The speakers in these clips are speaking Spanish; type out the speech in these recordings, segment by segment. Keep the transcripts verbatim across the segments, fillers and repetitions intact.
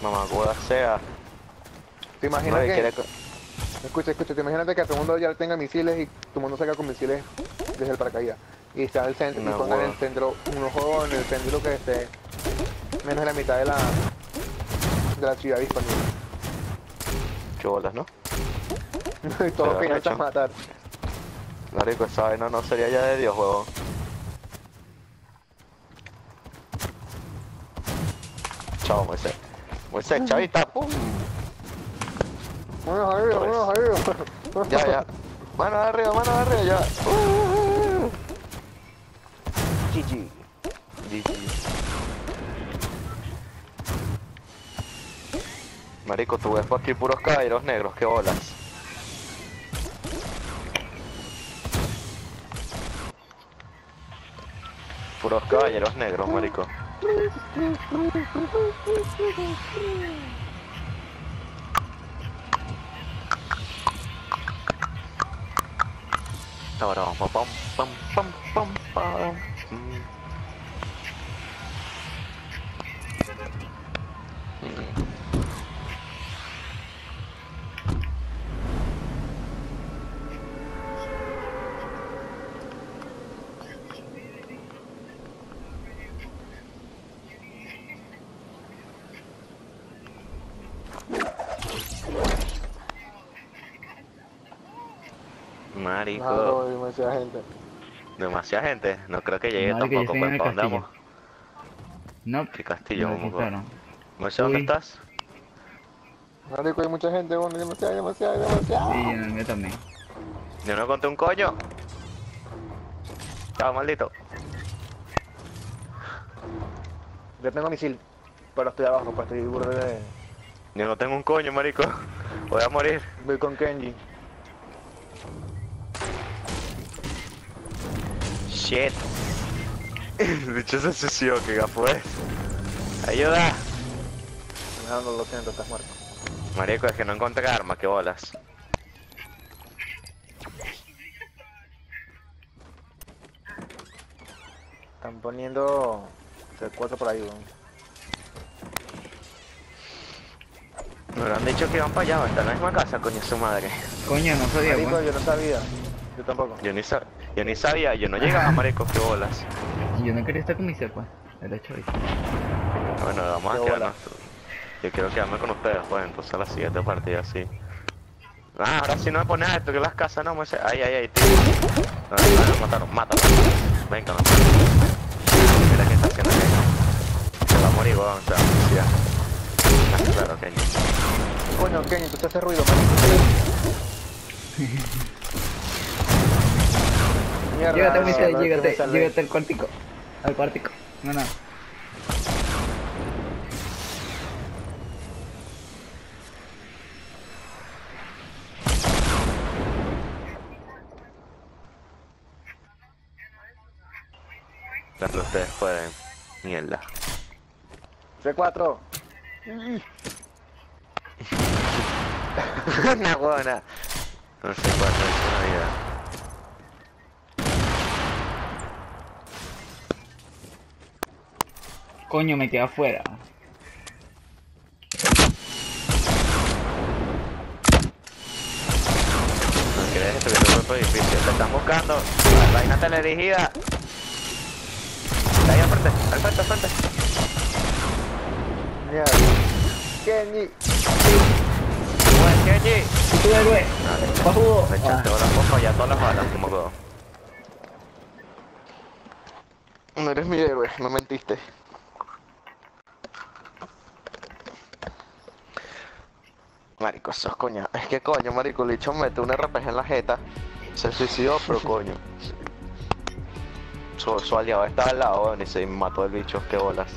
Mamá, hueá sea. ¿Te imaginas No, y que... quiere co- Escucha, escucha, te imaginas que todo el mundo ya tenga misiles y todo el mundo salga con misiles desde el paracaídas. Y está en el centro, y Una pongan en el hueá. centro, un juego en el centro que esté menos de la mitad de la, de la ciudad disponible. Qué bolas, ¿no? Y todos Pero peinarse a arrecho. matar. Marico, esa vaina no sería ya de Dios, huevón. Chao, Moisés. Moisés, chavita, pum. Bueno, arriba, Pues. bueno, arriba. Ya, ya. Mano de arriba, mano de arriba, ya. Uh, G G. G G. Marico, tú ves por aquí puros caballeros negros, qué bolas. Puros caballeros negros, marico. Ahora vamos, pam, pam, pam, pam, pam. Mm. Mm. Marico, No, demasiada gente. demasiada gente. No creo que llegue Marico, yo tampoco. estoy Pues, en el ¿para dónde castillo. vamos? No, ¿Qué me castillo vamos? descifraron. No sé dónde Uy. estás. Marico, hay mucha gente, bueno, demasiada, demasiada, demasiada. Sí, en el mío también. Yo no conté un coño. Chao, maldito. Yo tengo misil, pero estoy abajo, pues estoy burde de... Yo no tengo un coño, marico. Voy a morir. Voy con Kenji. Shit. El bicho se suicidó, que gafo es. Ayuda. No, no, lo siento, estás muerto. Marico, es que no encontré armas, qué bolas. Están poniendo C cuatro por ahí, weón. Me hubieran dicho que iban para allá, hasta la misma casa, coño, su madre. Coño, no sabía, Marico, weón. yo no sabía. Yo tampoco. Yo ni, sa yo ni sabía, yo no llegaba, marico, qué bolas. Yo no quería estar con mi cepa. Era chavito. Bueno, vamos Qué a bola. quedarnos. Yo quiero quedarme con ustedes, pues, entonces a la siguiente partida, sí. Ah, ahora sí no me pones a esto, que las casas no me sé. Ay, ay, ay, tío. No, no, no, mataron, mátalo. Venga, no. Mira qué está haciendo aquí. Se va a morir, weón, o sea, sí, ya. Ah, claro, Kenny. Coño, Kenji, tú te haces ruido, marico. Mierda, Llégate, no, Michelle, no, llégate, que me llégate al cuartico. Al cuartico. No, no. Pero ustedes pueden. Mierda. C cuatro. Una buena. No sé cuánto es una vida. Coño, me quedé afuera. No quieres estuviera otro edificio. Te están buscando. La vaina teledirigida. Está ahí al frente, al frente, al frente. Mierda. Kenji. Buen Kenji. ¿Y tú, héroe? Dale. Bajudo. Me echaste Ah, ahora poco ya todas las balas, como todo. No eres mi héroe, no mentiste. Marico, sos coña. Es que coño, marico, el bicho mete un R P G en la jeta. Se suicidó, pero coño. Su, su aliado estaba al lado, weón, y se mató el bicho, qué bolas.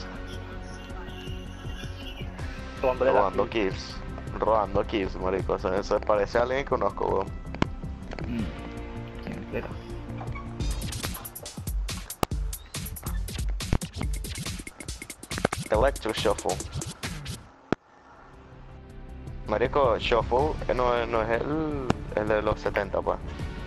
Robándole la Robando kill. kills. Robando kills, marico. O sea, eso parece a alguien que conozco, weón. mm, ¿quién espera? Electro Shuffle. Marico, Shuffle eh, no, es- no es el, el de los setenta, pues.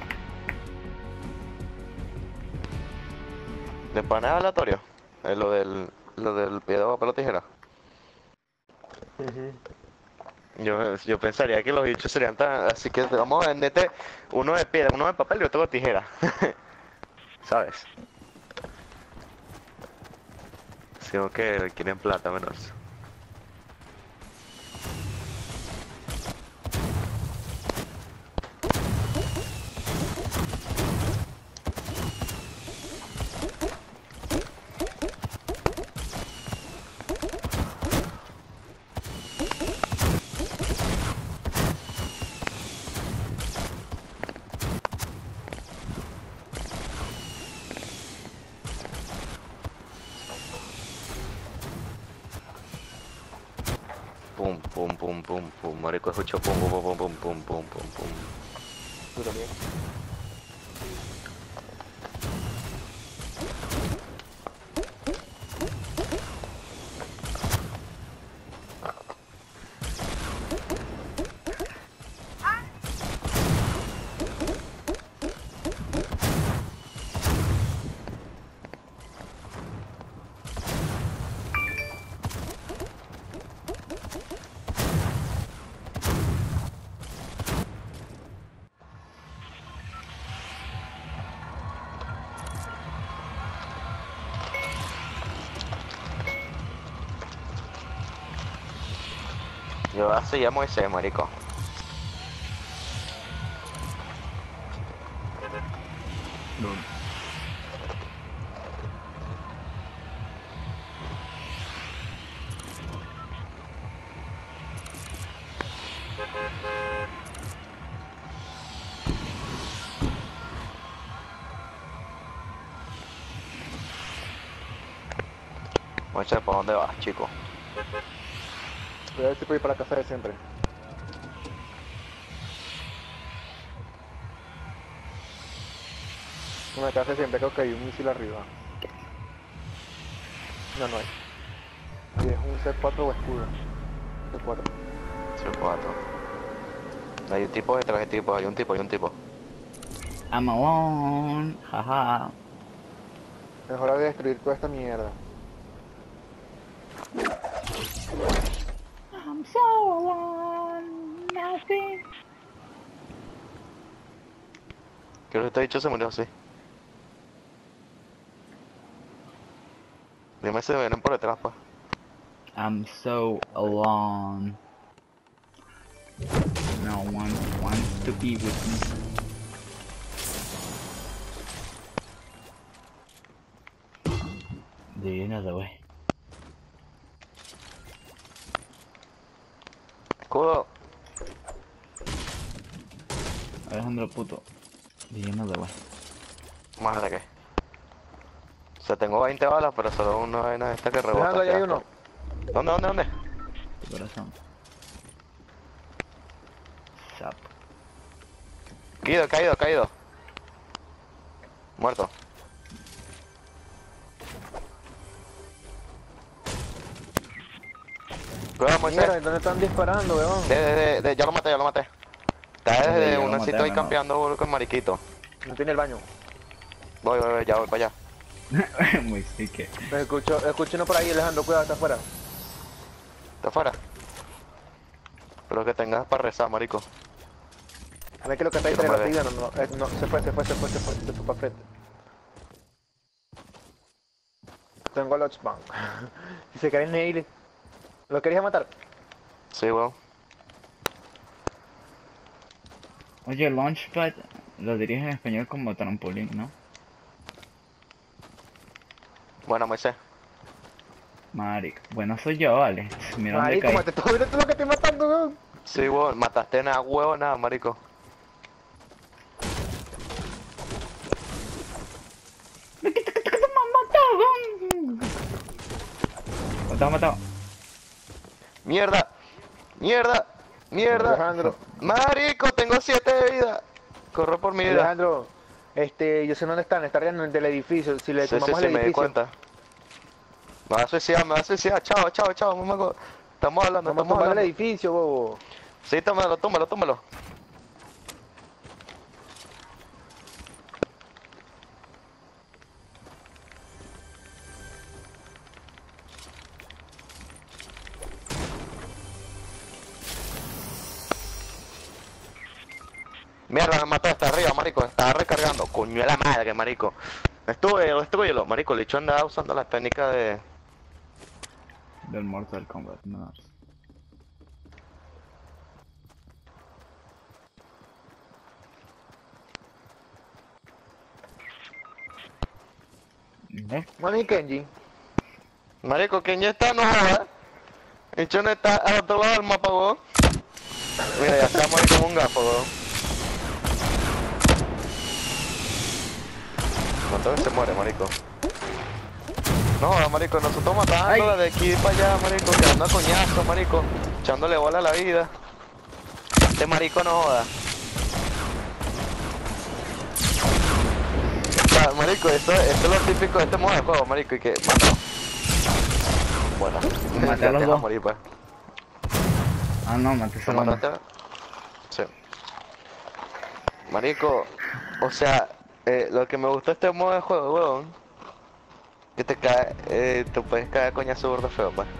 ¿De pana es aleatorio? Es lo del, lo del piedra, papel o tijera. Yo, yo pensaría que los bichos serían tan... Así que vamos a venderte uno de piedra, uno de papel y otro de tijera. ¿Sabes? Si o que quieren plata menos. Pum, pum, pum, pum, pum. Marico, escucho pum, pum, pum, pum, pum, pum, pum, pum. Tú también. Yo así llamo ese, marico. Moche, ¿por dónde vas, chico? Voy a ver si puedo ir para la casa de siempre. En la casa de siempre creo que hay un misil arriba. No, no hay. Y es un C cuatro o escudo. C cuatro. C cuatro. Hay un tipo detrás de tipo, hay un tipo, hay un tipo. I'm alone. Jaja. Es hora de destruir toda esta mierda. I'm so alone. Nothing. Creo que este dicho se murió así. Dime si me vienen por detrás, pa. I'm so alone. No one wants to be with me. Do you know the way? Escudo. Alejandro puto. Do you know the way? Más de qué. O sea, tengo veinte balas, pero solo una vaina de esta que rebota. Alejandro, ya hay qué uno. asco. ¿Dónde, dónde, dónde? Tu corazón. Sap. Caído, caído, caído. Muerto. Cuidado, Moisés. Mierda, ¿dónde están disparando, weón? De, de, de, de- ya lo maté, ya lo maté. Está Sí, desde ya lo un maté, sitio ahí menor. campeando con mariquito. No tiene el baño. Voy, voy, voy, ya voy para allá. Muy sique. Escucho, escucho uno por ahí, Alejandro, cuidado, está afuera. ¿Está afuera? Pero que tengas para rezar, marico. A ver que lo que está ahí Que no entre me la ve. tibia, no, no, eh, no, se fue, se fue, se fue, se fue, se fue para frente. Tengo el Oxbank. Si se quieren ir, ¿lo querías matar? Sí, weón. Oye, Launchpad lo diriges en español como trampolín, ¿no? Bueno, Moisés. Maric. Bueno, soy yo, vale. Mira dónde Marico, caí. mate todo, mira todo lo que estoy matando, weón. Sí, weón. Mataste nada, huevo, nada, marico. ¿Lo te has matado? Mierda. Mierda. Mierda. Alejandro, Marico, tengo siete de vida. Corro por mi vida. Alejandro, este, yo sé dónde están, están arriba del edificio, si le Sí, sí, tomamos sí, el me di edificio. cuenta. Me va a suicidar, me va a suicidar. Chao, chao, chao, mamaco. Estamos hablando, Vamos a estamos tomar el hablando. edificio, bobo. Sí, tómalo, tómalo, tómalo. Mierda, me mató hasta arriba, marico. Estaba recargando. Coño de la madre, marico. Estuve, destruyelo, marico. El bicho andaba usando la técnica de... Del Mortal Kombat, no. ¿Eh? Bueno, y Kenji. Marico, ¿quién ya está? No joda. El bicho no está al otro lado del mapa, weón. Mira, ya estamos ahí como un gafo, weón. ¿Cuántas veces se muere, marico? No, marico, nosotros matándola de aquí para allá, marico, quedando a coñazo, marico, echándole bola a la vida. Este marico no joda. Ah, marico, esto, esto es lo típico de este modo de juego, marico, y que mátalo. Bueno, Maté ya a los te vas dos. a morir, pues. Ah, no, maté ¿Te solo uno. mataste? Sí. Marico, o sea, eh, lo que me gusta de este modo de juego, weón, que te cae, eh, te puedes caer coñazo burdo feo, pues.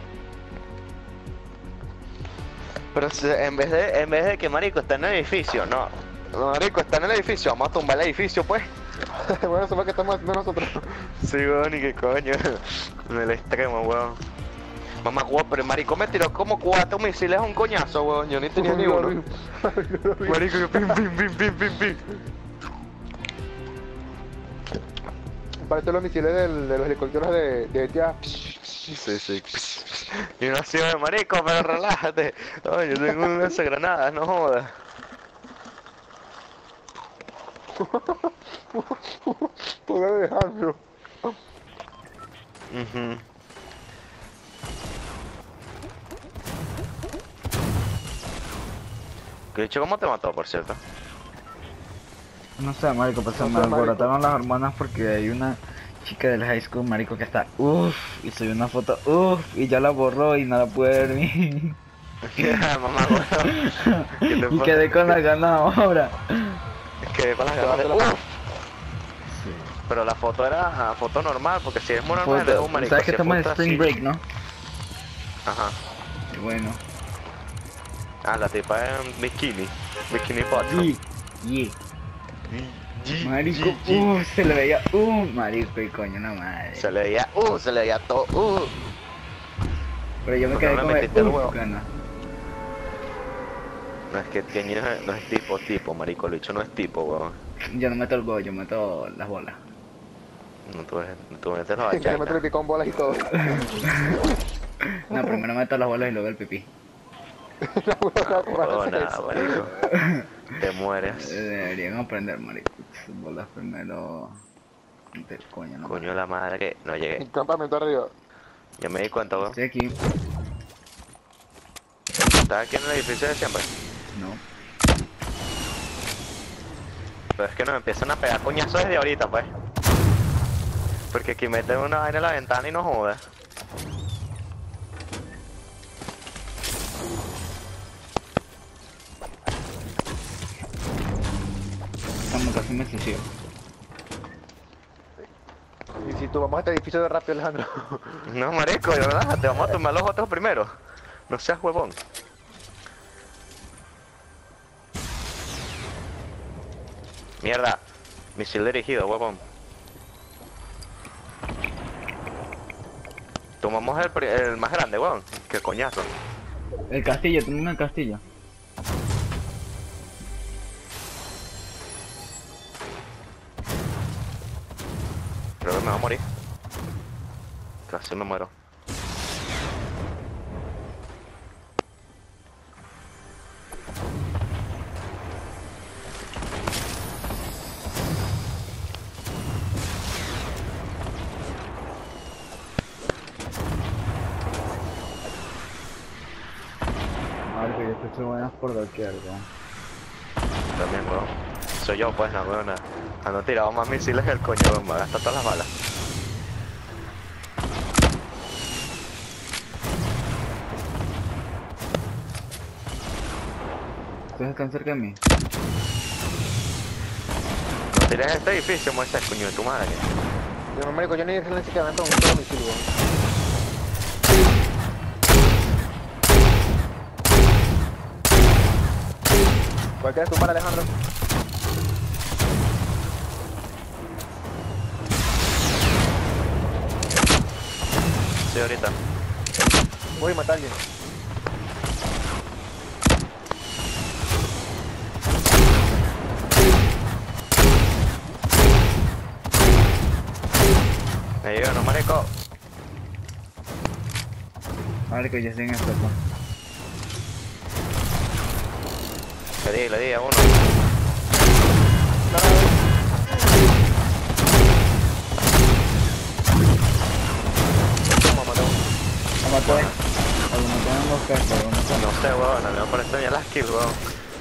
Pero si- en vez de, en vez de que marico está en el edificio, no. No, marico, está en el edificio, vamos a tumbar el edificio, pues. Bueno, eso es lo que estamos haciendo nosotros. Sí, weón, y qué coño. En el extremo, weón. Mamá, weón, pero el marico me tiró como cuatro misiles a un coñazo, weón. Yo ni tenía ni uno. Marico, yo pim, pim, pim, pim, pim, pim. Parece los misiles del, de los helicópteros de, de G T A. Sí, sí. Y uno así, "Oye, marico, pero relájate. No, yo tengo unas granadas, no jodas. Pobre Alejandro. Ujú. ¿Qué dicho cómo te mató, por cierto? No sé, marico, pues se No me sé, marico. alborotaron las hormonas porque hay una chica del high school, marico, que está uff, y subió una foto uff, y ya la borró y no la pude ver ni... Mamá, weón. ¿Qué te Y pasa? quedé con las ganas ahora. Que con las ganas de... Uf. Pero la foto era foto normal, porque si es muy normal, es Foto, un marico. ¿sabes que si es estamos en foto Spring así- Break, no? Ajá. Y bueno. Ah, la tipa es en bikini. Bikini bottom. Y, y, G- marico, G- G. uff, se le veía, uff, marico, y coño, una madre. Se le veía, uh, se le veía todo, uh. Pero yo me ¿Por qué quedé no le con metiste el el huevo? uff, gana. No es que Kenny no es, no es tipo, tipo, marico, el bicho no es tipo, weón. Yo no meto el gol, yo meto las bolas. No, tú, tú metes los Que le meto el bachatas. picón bolas y todo. No, primero meto las bolas y luego el pipí. La huevona, ¿cómo Oh, haces nada, eso? marico. Te Eh, mueres. Deberían aprender, marico. Bolas primero... De coño, no. Coño de la madre que no llegué. El campamento arriba. Ya me di cuenta, weón. Estoy aquí. ¿Estás aquí en el edificio de siempre? No. Pero es que nos empiezan a pegar coñazos desde ahorita, pues. Porque aquí meten una vaina en la ventana y no joda. Estamos casi me suicidio. Y si tú vamos a este edificio de rápido, Alejandro. No, marico, de verdad, te vamos a tomar los otros primero. No seas huevón. Mierda. Misil dirigido, huevón. Tomamos el, pri- el más grande, huevón. Qué coñazo. El castillo, tengo el castillo. Creo que me va a morir. Casi me muero. Marico, yo escucho buenas por doquier, weón. También, huevón. Soy yo, pues, no, huevón. Ando tirado más misiles que el coño, huevón. Me gasta todas las balas. ¿Ustedes están cerca de mí? No tires este edificio, Moisés, coño de tu madre. Yo no, marico, yo ni ni siquiera me pregunto un misil, weón. ¿Cuál quieres tumbar, Alejandro? Sí, ahorita. Voy a matar a alguien. Me llevo, no, marico. Marico, ya estoy en esto, pues. Le di, le di a uno. Toma, mató. Lo maté. O lo maté en los cascos, no sé. No sé, weón, a mí me parece bien las kills, weón.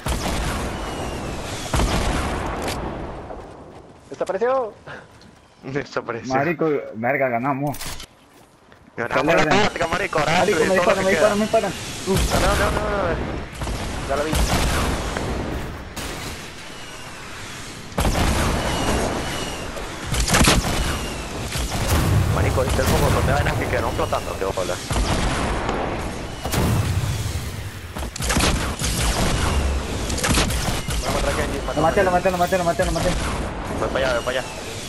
Desapareció. Desapareció. Marico, verga, ganamos. Ganamos la celebren. táctica, marico, ahora Marico, me todo lo disparan, que me queda. disparan, me disparan. Uf, No, no, no, no, no. Ya la vi. Marico, viste el poco de vainas que quedaron flotando, qué bolas. Voy a matar a Kenji. lo maté, lo maté, lo maté, lo maté, lo maté. Voy para allá, voy para allá.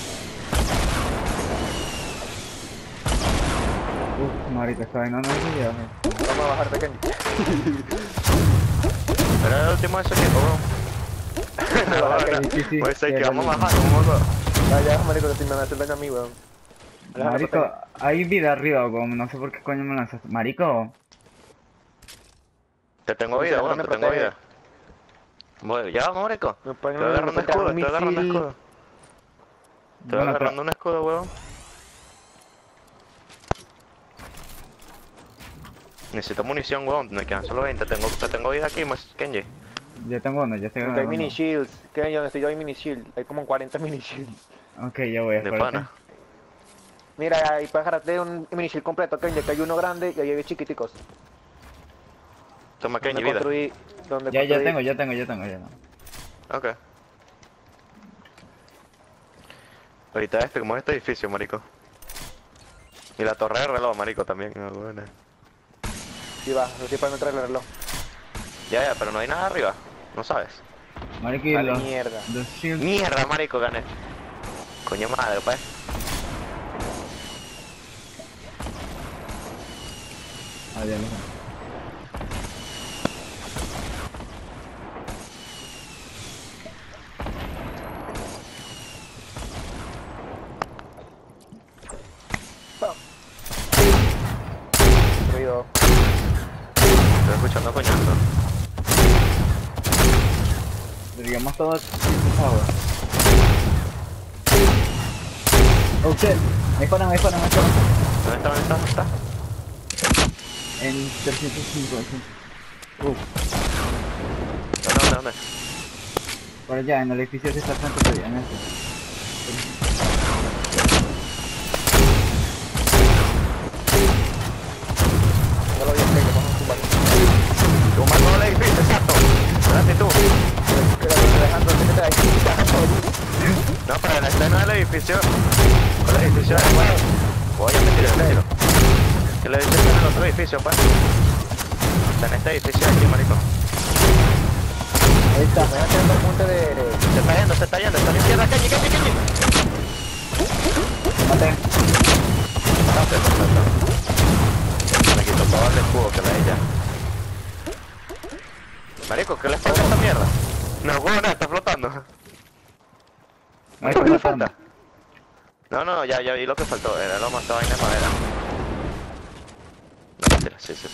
Uf, marico, esta vaina no es video. Vamos a bajar de Kenji. Pero era el último de ese equipo, weón. No, Baja, no, sí, sí, pues sí, hay que era vamos el- bajando, un poco. Ya, ya, marico, que si me hacen daño a mí, weón. Déjame Marico, matar. hay vida arriba, weón, no sé por qué coño me lanzas. Marico, Te tengo Porque vida, ahora weón, me te tengo protege. vida. Voy, ya vamos, marico. Me Estoy ponen agarrando me escudo, pegan estoy agarrando misil. escudo. Estoy bueno, agarrando un escudo, weón. Necesito munición, weón, me quedan solo veinte. Tengo, te tengo vida aquí, pues, Kenji. ya tengo uno, ya estoy Hay ganando. mini shields. Kenji, donde estoy yo hay mini shield. Hay como cuarenta mini shields. Ok, ya voy, De espérate. pana. Mira, ahí puedes agarrarte un mini shield completo, Kenji, que hay uno grande y ahí hay chiquiticos. Toma, Kenji, Donde vida. construí, donde Ya, ya construí- tengo, ya tengo, ya tengo, ya tengo. Ok. Ahorita este, como es este edificio, marico. Y la torre de reloj, marico, también. Ah, buena. Sí, va, lo estoy para entrar el reloj. Ya, ya, pero no hay nada arriba. No sabes. Marico, y Vale, los, mierda. los shields. Mierda, marico, gané. Coño madre, pues. Ah, ya lo sé. Ruido. Estoy escuchando coñazo. Digamos todo power. Oh shit, me disparan, me disparan, me disparan. ¿Dónde está? ¿Dónde está? ¿Dónde está? En trescientos cinco, sí. Uf, ¿Dónde, dónde, dónde? por allá, en el edificio que está al frente tuyo, en este. Ya lo vi, Kenji, vamos a tumbar. Tú mató el edificio, exacto. Espérate tú. Quédate dejando, que te ahí. No, pero en este no es el edificio. El edificio es bueno. Voy a meter el tiro. Que el edificio está en el otro edificio, pues. Está en este edificio de aquí, marico. Ahí está. Me voy haciendo el punte de... Se está yendo, se está yendo. Está a la izquierda, Kenji, Kenji, Kenji. Lo maté. Mataste, perfecto. Me quito todo el escudo que la ella. Marico, ¿qué le falta a esta mierda? No, huevo, no, está flotando. Marico, ¿Qué le está matando. falta? No, no, no, ya, ya vi lo que faltó. Era lo más de vaina de madera. No, mentira, sí, sí, sí.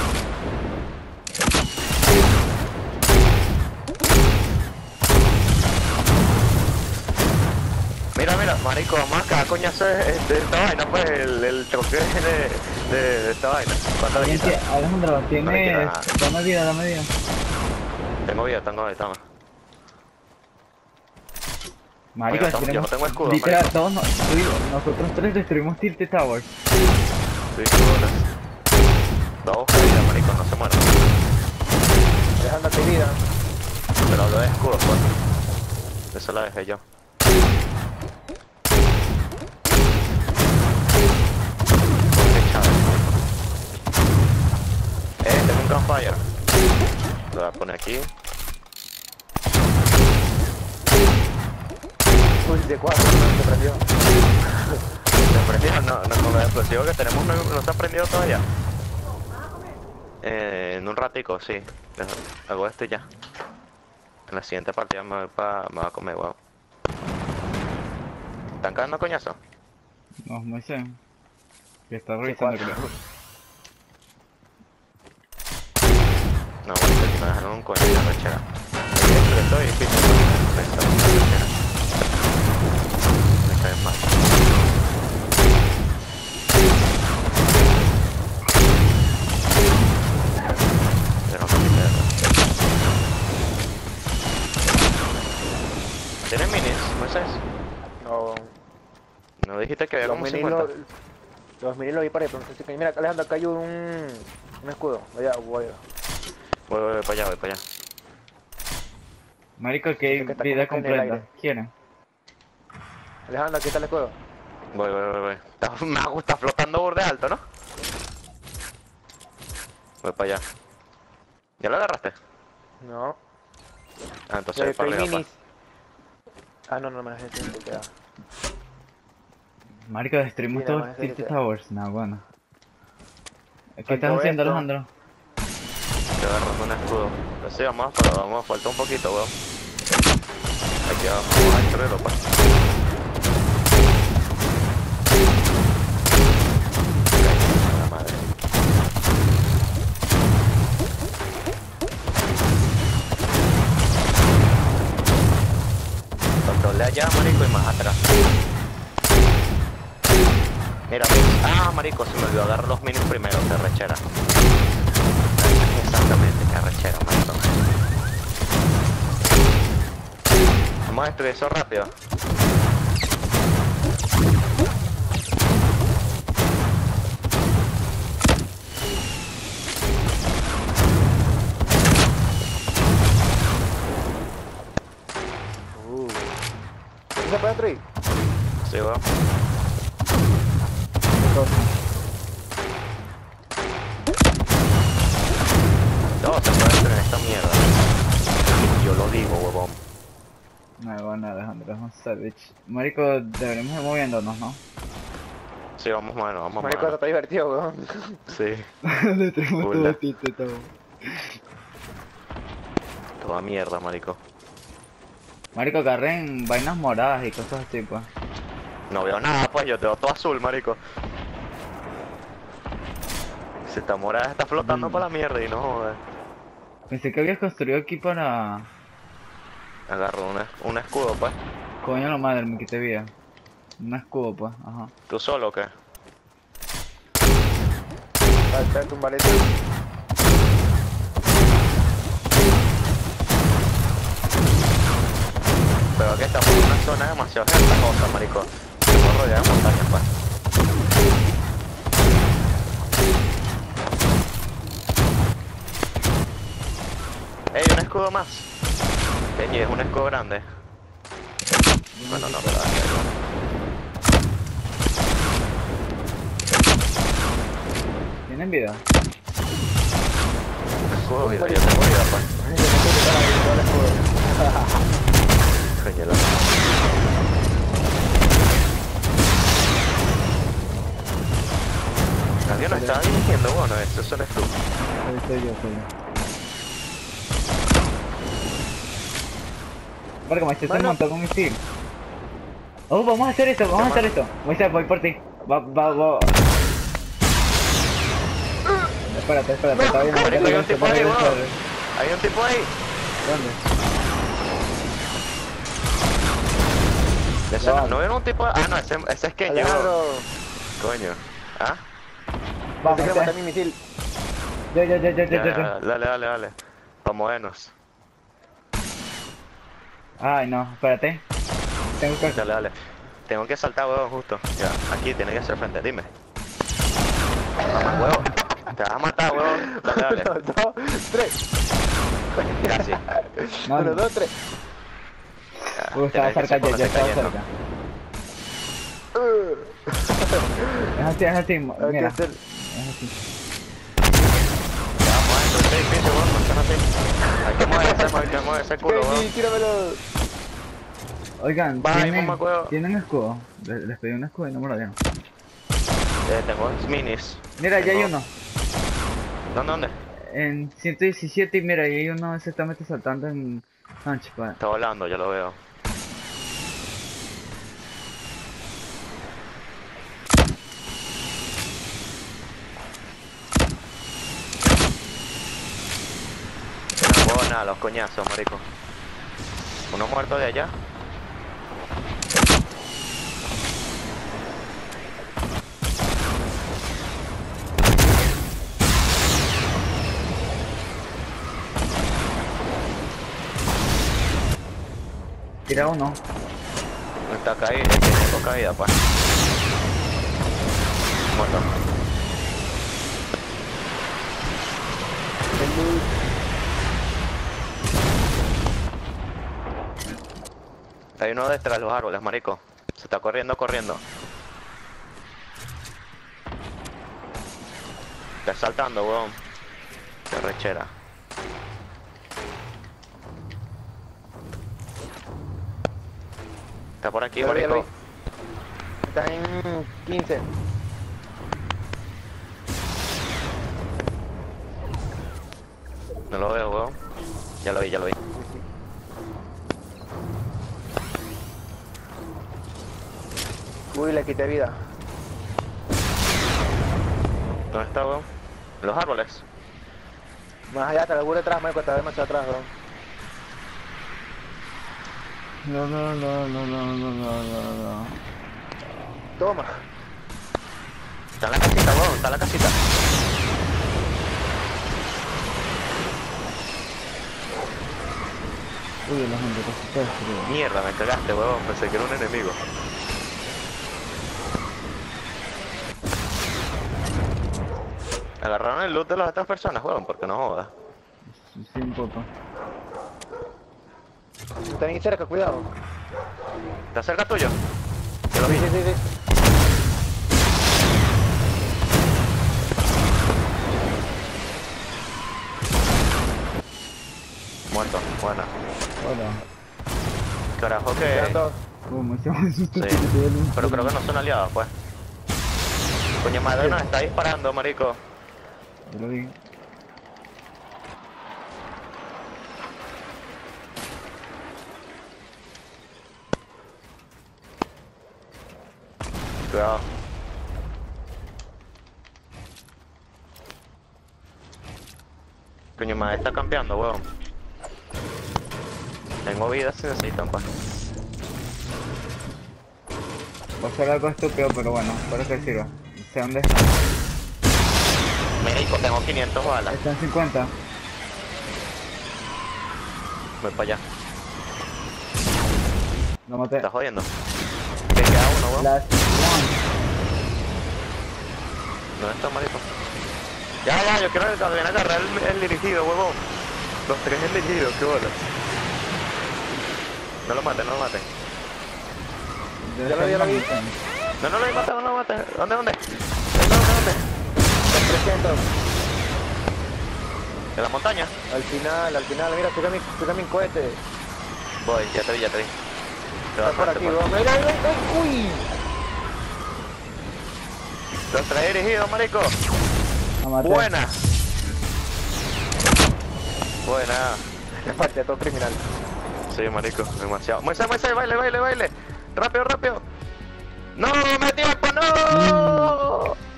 Mira, mira, marico, vamos acá, coñazo es es de esta vaina, pues, el, el choque de, de, de esta vaina. ¿Cuánto le Bien, quita? sí, Alejandro, tienes... Mariquera. Dame vida, dame vida. Tengo vida, tengo vida, toma. Marico, Yo no- yo tenemos... no tengo escudo, Literal, marico. todos nos- tú- nosotros tres destruimos Tilted Towers. Sí, sí, bolas. Va a buscar vida, marico, no se muera. Dejando tu vida. Pero hablo de escudo, pues. Eso la dejé yo. Qué chaval. Eh, tengo un campfire. Lo voy a poner aquí. Uy, de cuatro, se prendió. prendido? No, no, con los explosivos que tenemos no, no está prendido todavía. Eh, en un ratico, sí. Hago esto y ya. En la siguiente partida me voy, pa, me voy a comer huevo. ¿Están cagando coñazo? No, no sé. Que está Sí, revisando, cuatro. creo. No, bueno, aquí me dejaron un coño de rechera. Ahí dentro estoy, sí, me está una rechera. Me caen mal. Pero no me ¿Tienes minis, Moisés? No, ¿No dijiste que había los como minis cincuenta? lo, los minis lo vi para ahí, pero no sé si que- mira, Alejandro, acá hay un, un escudo. Allá, voy. Voy, voy, voy para allá, voy para allá. Marico, que hay Dice que está vida como que en el completa. aire. ¿Quieren? Alejandro, aquí está el escudo. Voy, voy, voy, voy. Está, me gusta flotando borde alto, ¿no? Voy para allá. ¿Ya lo agarraste? No. Ah, entonces Eh, para hay arriba, minis. pues. Ah, no, no, me dejé tiempo, queda. Marico, destruimos Sí, todos nada los más ese Tilted que- Towers. No, bueno. ¿Qué Faltó estás haciendo, esto. Alejandro? Estoy agarrando un escudo. Pues sí, vamos, pero vamos, falta un poquito, weón. Aquí abajo, vamos a destruirlo, pues. Ok, la madre. Controlé allá, marico, y más atrás. Mira, minis. Ah, marico, se me olvidó agarrar los minis primero, que rechera. Exactamente, que arrechera, marico. Vamos a destruir eso rápido. Uh. ¿No se puede destruir? Sí, weón. No, se puede destruir esta mierda. Yo lo digo, huevón. No, bueno, Alejandro, es un savage. Marico, deberíamos ir moviéndonos, ¿no? Sí, vamos, mano, vamos, Marico, esto mano. está divertido, weón. Sí, Destruimos Hola. todo el Tilted Tower. toda mierda, marico. Marico, agarren vainas moradas y cosas así, pues. No veo nada, pues, yo te veo todo azul, marico. Si esta morada está flotando Mm. por la mierda y no joder. Pensé que habías construido aquí para... Agarro un, es- un escudo, pues. Coño la madre, me quité vida. Un escudo, pues, ajá. ¿Tú solo o qué? Falta tumbar esto. Pero aquí estamos en una zona demasiado ventajosa, marico. Estamos rodeados de montañas, pues. ¡Ey, un escudo más! Peñi, es un escudo grande. Bueno, no, pero... ¿Tienen vida? Un escudo, vida, yo tengo vida, pues. Coño, la- Alguien nos estaba dirigiendo, bueno, eso solo es tú. Ahí estoy yo, soy yo. Marico, Moisés se Mano. montó con mi misil. Oh, vamos a hacer esto, vamos a hacer esto. Moisés, voy por ti. Va, va, va. Espérate, espérate, está bien. Marico, hay un tipo ahí, ¿Dónde? weón. Hay un tipo ahí. Ese no, ¿no vieron un tipo? Ah, no, ese, ese es Kenji, weón. Alejandro, Coño. ¿Ah? Vamos, te quiero matar Moisés. mi misil. Yo, yo, yo, yo, Ya, yo, yo. ya, dale, dale, dale. Para movernos. Ay, no, espérate. Tengo que... Dale, dale. Tengo que saltar, huevón, justo. Ya, aquí tiene que ser frente, dime. Vamos, huevón. Te vas a matar, huevón. Dale, dale. Uno, dos, tres. Gracias. No, Uno, no. dos, tres. Ya, Uy, estaba tienes que cerca, ser ya, cuando ya se está estaba yendo. cerca. Uh. Es así, es así, mo- Hay que mira. hacer- Es así. Ya, vamos adentro de este edificio, huevón. No están así. Hay que moverse, hay que moverse el culo, Kenji, huevón. tíramelo. Oigan, Bye, ¿tienen, mamacuevo. ¿tienen escudo? Les, les pedí un escudo y no me lo dieron. Eh, tengo minis. Mira, ya hay Tengo- uno. ¿Dónde, dónde? En ciento diecisiete y mira, y hay uno exactamente saltando en Launchpad. Está volando, ya lo veo. No puedo nada, los coñazos, marico. Uno muerto de allá. Tira uno. Está caída, tiene caída, pues. Muerto. Hay uno detrás de los árboles, marico. Se está corriendo, corriendo. Está saltando, weón. Qué rechera. Está por aquí, Ya lo vi, ya lo marico. vi. Está en quince. No lo veo, weón. Ya lo vi, ya lo vi. Uy, le quité vida. ¿Dónde está, weón? En los árboles. Más allá, te lo juro detrás, Marco, está demasiado atrás, weón. No, no, no, no, no, no, no, no, no. Toma. Está en la casita, weón. Está en la casita. Uy, la gente que se está Mierda, me cagaste, weón. Pensé que era un enemigo. Agarraron el loot de las otras personas, weón, porque no jodas. Sí, un poco. Está bien cerca, cuidado. ¿Está cerca tuyo? Yo lo vi. Sí, sí, sí. Muerto, buena. Hola. Carajo que... Quedan dos. ¿Cómo se llama eso? Sí, pero creo que no son aliados, pues. Coño madre, nos está disparando, marico. Yo lo vi. Cuidado. Coño madre, está campeando, weón. Tengo vida si necesitan, pues. Va a ser algo estúpido, pero bueno, espero que sirva. Sé dónde está. Médico, tengo quinientas balas. Está en cincuenta. Voy para allá. Lo maté. ¿Estás jodiendo? Que queda uno, weón. Last one. ¿Dónde está, marico? Ya, ya, yo quiero que viene a agarrar el, el dirigido, huevón. Los tres el dirigido, qué bola. No lo maten, no lo maten. Debe Ya lo estar vi, ya lo vi. matando. No, no lo maten, no lo maten. ¿Dónde, dónde? ¿Dónde, dónde, dónde? trescientos. ¿En la montaña? Al final, al final, mira, toca mi, toca mi cohete. Voy, ya te vi, ya te vi. Te vas Está por a aquí, matar, weón. Mira, mira, mira. Uy. Los tres dirigidos, marico. Lo maté. Buena. Buena. Me falta todo criminal. Sí, marico, demasiado. Moisés, Moisés, baile, baile, baile. Rápido, rápido. No, me tiempo, no.